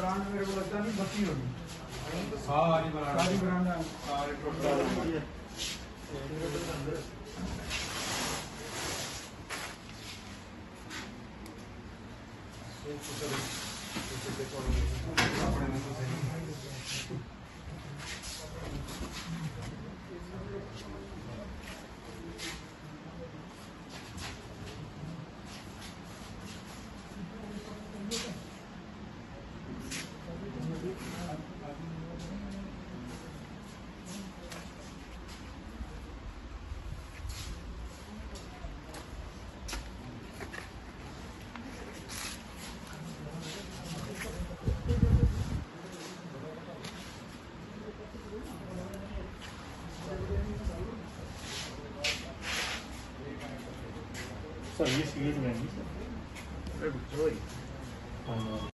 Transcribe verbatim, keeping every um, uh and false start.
Brand मेरे को लगता नहीं बची होगी। सारी ब्रांड सारी ब्रांड सारे टोटल सर ये सीरीज में है सर